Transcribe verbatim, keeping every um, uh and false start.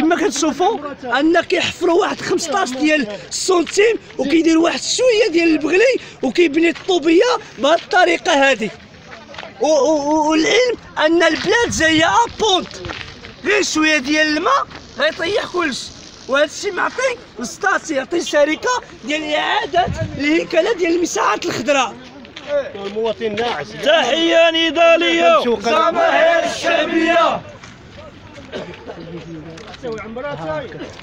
كما كتشوفوا ان كيحفروا واحد خمسطاش ديال السنتيم وكيديروا واحد شويه ديال البغلي وكيبني الطوبيه بهذه الطريقه هذه. والعلم ان البلاد جايه ابونت، غير شويه ديال الماء غيطيح كلشي. وهذا الشيء معطي الستات، يعطي الشركه ديال اعاده الهيكله ديال المساحات الخضراء. المواطن ناعس. تحيه نضاليه جماهير الشعبيه.